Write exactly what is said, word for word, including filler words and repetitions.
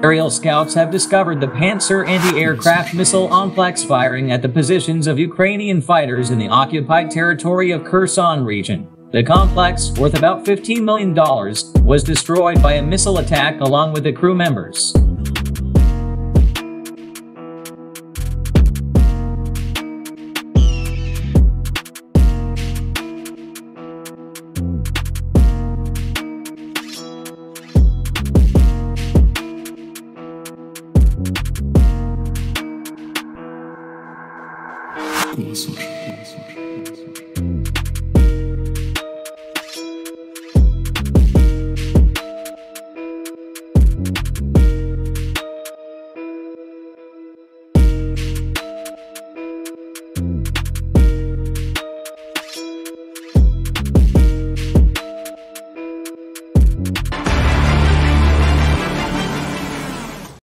Aerial scouts have discovered the Pantsir anti-aircraft missile complex firing at the positions of Ukrainian fighters in the occupied territory of Kherson region. The complex, worth about fifteen million dollars, was destroyed by a missile attack along with the crew members.